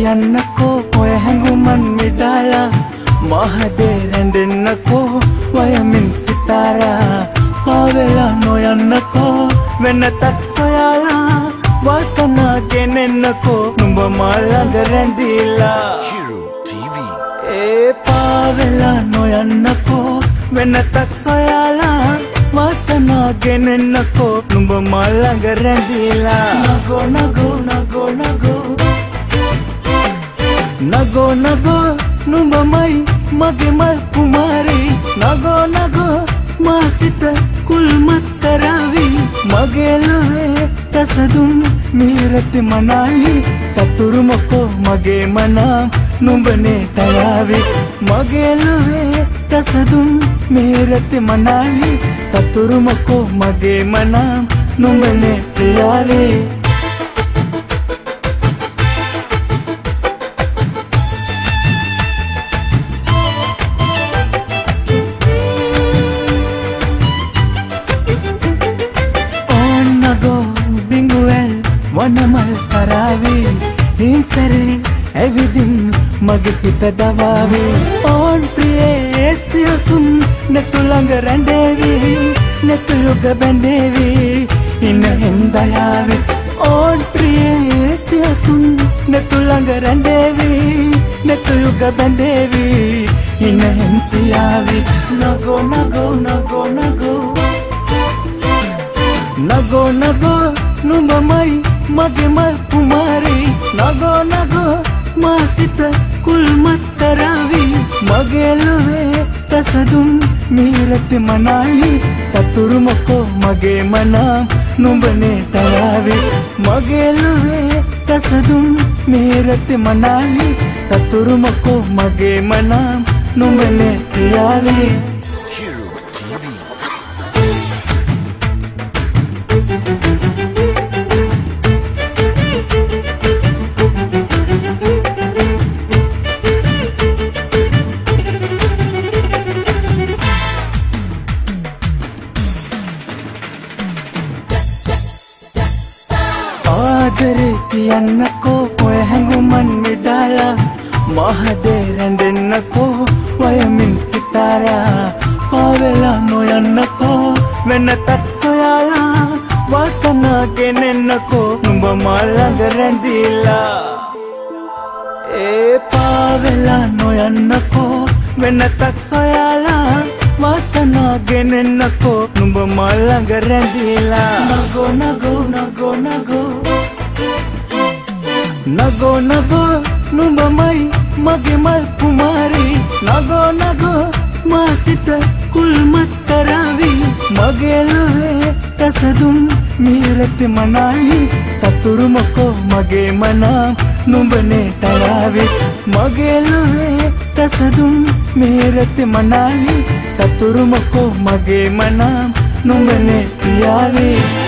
කියන්නකෝ ඔය හැඟුමන් මිදාලා මහදේ රැඳෙන්නකෝ වයමින් සිතාරා පාවෙලා නොයන්නකෝ වෙනතක් සොයාලා වාසනා ගෙනෙන්නකෝ නුඹ මා ළඟ රැඳිලා Hero TV ඒ පාවෙලා නොයන්නකෝ වෙනතක් සොයාලා වාසනා ගෙනෙන්නකෝ නුඹ මා ළඟ රැඳිලා නගෝ නගෝ නගෝ නගෝ නගෝ නගෝ නුඹමයි මගේ මල් කුමාරී නගෝ නගෝ මා සිත කුල්මත් කරවි මගේ ලොවේ රසදුම් මිහිරති මනාලි සතුරු මොකෝ මගේ මනම් නුඹනේ තයාවි මගේ ලොවේ රසදුම් මිහිරති මනාලි සතුරු මොකෝ මගේ මනම් නුඹනේ ප්‍රියාවි වනමල් සරාවි හිංසරේ ඇවිදින් මගේ හිත දවාවි ඕන් ප්‍රියේ සියසුම් නෙතු ළඟ රැඳේවි නෙතු යුග බැඳේවි ඉන්න හෙන්දයාවි ඕන් ප්‍රියේ සියසුම් නෙතු ළඟ රැඳේවි නෙතු යුග බැඳේවි ඉන්න හෙන් ප්‍රියාවි නගෝ නගෝ නගෝ නගෝ නගෝ නගෝ නුඹමයි මගේ මල් කුමාරී නගෝ නගෝ මා සිත කුල්මත් කරවි මගේ ලොවේ රසදුම් මිහිරති මනාලි සතුරු මොකෝ මගේ මනම් නුඹනේ තයාවි මගේ ලොවේ රසදුම් මිහිරති මනාලි සතුරු මොකෝ මගේ මනම් නුඹනේ ප්‍රියාවි Hero TV ආදරේ කියන්නකෝ ඔය හැඟුමන් මිදාලා මහදේ රැඳෙන්නකෝ වයමින් සිතාරා පාවෙලා නොයන්නකෝ වෙනතක් සොයාලා වාසනා ගෙනෙන්නකෝ නුඹ මා ළඟ රැඳිලා ඒ පාවෙලා නොයන්නකෝ වෙනතක් සොයාලා වාසනා ගෙනෙන්නකෝ නුඹ මා ළඟ රැඳිලා නගෝ නගෝ නගෝ නගෝ නගෝ නගෝ නුඹමයි මගේ මල් කුමාරී නගෝ නගෝ මා සිත කුල්මත් කරවි මගේ ලොවේ රසදුම් මිහිරති මනාලි සතුරු මොකෝ මගේ මනම් නුඹනේ තයාවි මගේ ලොවේ රසදුම් මිහිරති මනාලි සතුරු මොකෝ මගේ මනම් නුඹනේ ප්‍රියාවි